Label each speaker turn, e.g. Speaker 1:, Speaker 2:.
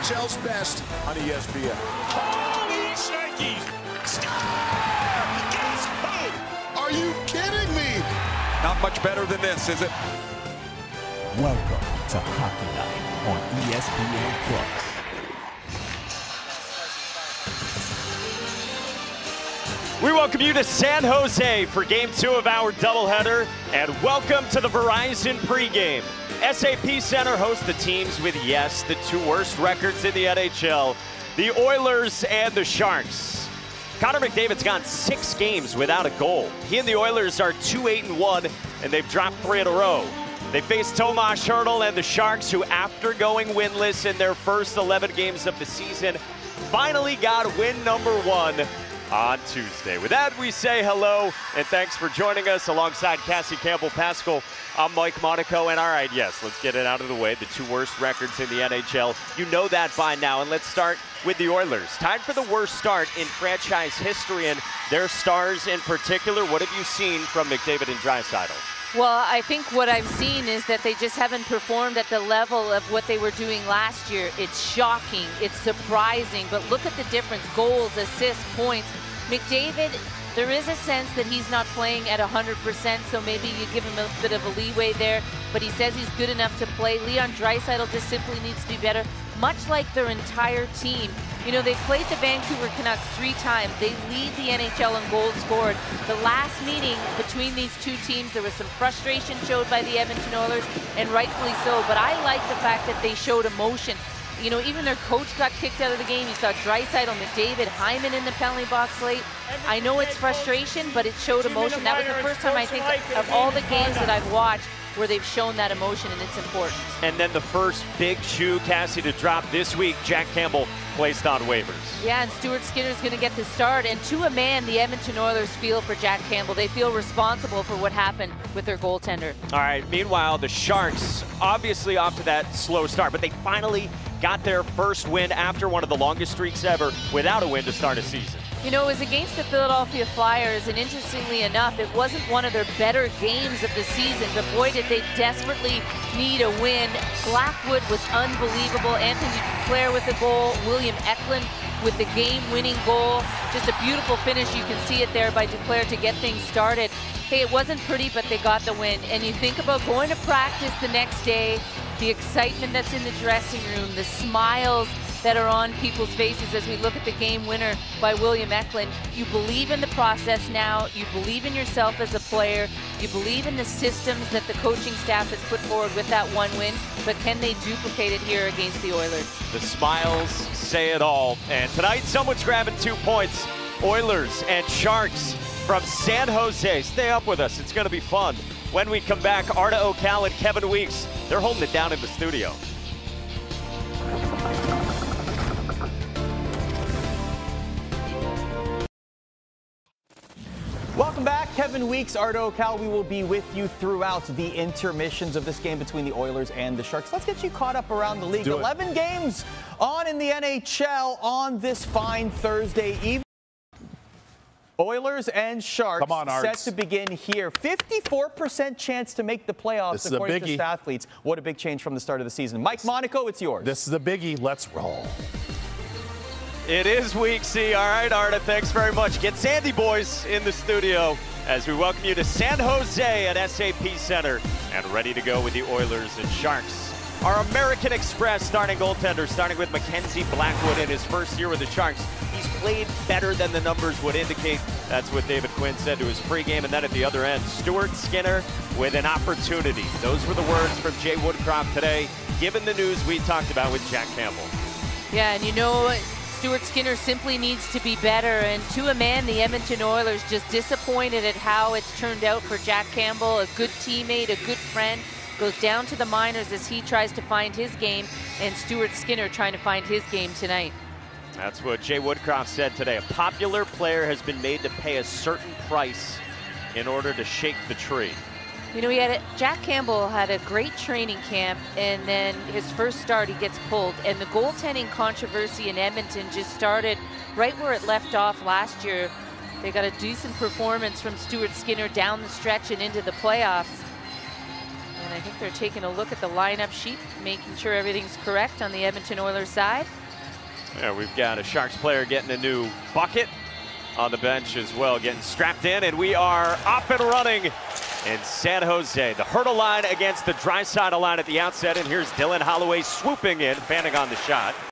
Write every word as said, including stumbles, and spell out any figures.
Speaker 1: H L's best on E S P N.
Speaker 2: Holy shnikes! Score! Guess who?
Speaker 1: Are you kidding me?
Speaker 3: Not much better than this, is it?
Speaker 4: Welcome to Hockey Night on E S P N Plus.
Speaker 5: We welcome you to San Jose for game two of our doubleheader, and welcome to the Verizon pregame. S A P Center hosts the teams with, yes, the two worst records in the N H L, the Oilers and the Sharks. Connor McDavid's gone six games without a goal. He and the Oilers are two eight and one, and they've dropped three in a row. They face Tomas Hertl and the Sharks, who, after going winless in their first eleven games of the season, finally got win number one on Tuesday. With that, we say hello and thanks for joining us alongside Cassie Campbell-Pascal. I'm Mike Monaco, and all right, yes, let's get it out of the way. The two worst records in the N H L. You know that by now, and let's start with the Oilers. Tied for the worst start in franchise history, and their stars in particular. What have you seen from McDavid and Draisaitl?
Speaker 6: Well, I think what I've seen is that they just haven't performed at the level of what they were doing last year. It's shocking, it's surprising, but look at the difference. Goals, assists, points. McDavid, there is a sense that he's not playing at one hundred percent, so maybe you give him a bit of a leeway there, but he says he's good enough to play. Leon Draisaitl just simply needs to be better, much like their entire team. You know, they played the Vancouver Canucks three times. They lead the N H L in goals scored. The last meeting between these two teams, there was some frustration showed by the Edmonton Oilers, and rightfully so, but I like the fact that they showed emotion. You know, even their coach got kicked out of the game. You saw Draisaitl, McDavid, Hyman in the penalty box late. I know it's frustration, but it showed emotion. That was the first time, I think, of all the games that I've watched where they've shown that emotion, and it's important.
Speaker 5: And then the first big shoe, Cassie, to drop this week, Jack Campbell placed on waivers.
Speaker 6: Yeah, and Stuart Skinner's going to get the start. And to a man, the Edmonton Oilers feel for Jack Campbell. They feel responsible for what happened with their goaltender.
Speaker 5: All right, meanwhile, the Sharks, obviously off to that slow start, but they finally got their first win after one of the longest streaks ever without a win to start a season.
Speaker 6: You know, it was against the Philadelphia Flyers, and interestingly enough, it wasn't one of their better games of the season, but boy, did they desperately need a win. Blackwood was unbelievable. Anthony Duclair with the goal. William Eklund with the game-winning goal. Just a beautiful finish. You can see it there by Duclair to get things started. Hey, it wasn't pretty, but they got the win. And you think about going to practice the next day, the excitement that's in the dressing room, the smiles that are on people's faces as we look at the game winner by William Eklund. You believe in the process now, you believe in yourself as a player, you believe in the systems that the coaching staff has put forward with that one win, but can they duplicate it here against the Oilers?
Speaker 5: The smiles say it all, and tonight someone's grabbing two points. Oilers and Sharks from San Jose. Stay up with us, it's gonna be fun. When we come back, Arda O'Cal and Kevin Weeks, they're holding it down in the studio.
Speaker 7: Welcome back, Kevin Weeks, Arda O'Cal. We will be with you throughout the intermissions of this game between the Oilers and the Sharks. Let's get you caught up around the league. eleven games on in the N H L on this fine Thursday evening. Oilers and Sharks
Speaker 8: Come on,
Speaker 7: set to begin here. fifty-four percent chance to make the playoffs,
Speaker 8: This is a
Speaker 7: according to
Speaker 8: biggie.
Speaker 7: Stathletes. What a big change from the start of the season. Mike Monaco, it's yours.
Speaker 8: This is a biggie. Let's roll.
Speaker 5: It is week C. All right, Arda, thanks very much. Get Sandy boys in the studio as we welcome you to San Jose at S A P Center and ready to go with the Oilers and Sharks. Our American Express starting goaltender, starting with Mackenzie Blackwood in his first year with the Sharks. He's played better than the numbers would indicate. That's what David Quinn said to his pregame. And then at the other end, Stuart Skinner with an opportunity. Those were the words from Jay Woodcroft today, given the news we talked about with Jack Campbell.
Speaker 6: Yeah, and you know, Stuart Skinner simply needs to be better, and to a man, the Edmonton Oilers just disappointed at how it's turned out for Jack Campbell, a good teammate, a good friend, goes down to the minors as he tries to find his game, and Stuart Skinner trying to find his game tonight.
Speaker 5: That's what Jay Woodcroft said today. A popular player has been made to pay a certain price in order to shake the tree.
Speaker 6: You know, he had a, Jack Campbell had a great training camp, and then his first start he gets pulled. And the goaltending controversy in Edmonton just started right where it left off last year. They got a decent performance from Stuart Skinner down the stretch and into the playoffs. And And I think they're taking a look at the lineup sheet, making sure everything's correct on the Edmonton Oilers side.
Speaker 5: Yeah, we've got a Sharks player getting a new bucket on the bench as well, getting strapped in, and we are off and running in San Jose. The Hurdle line against the Draisaitl line at the outset, and here's Dylan Holloway swooping in, fanning on the shot.